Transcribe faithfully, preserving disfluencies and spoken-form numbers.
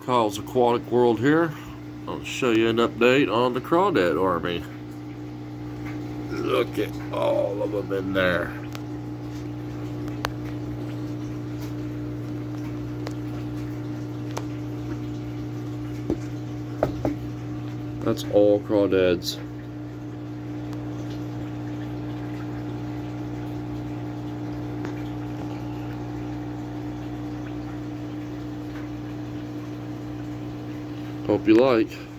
Kyle's Aquatic World here. I'll show you an update on the crawdad army. Look at all of them in there. That's all crawdads. Hope you like.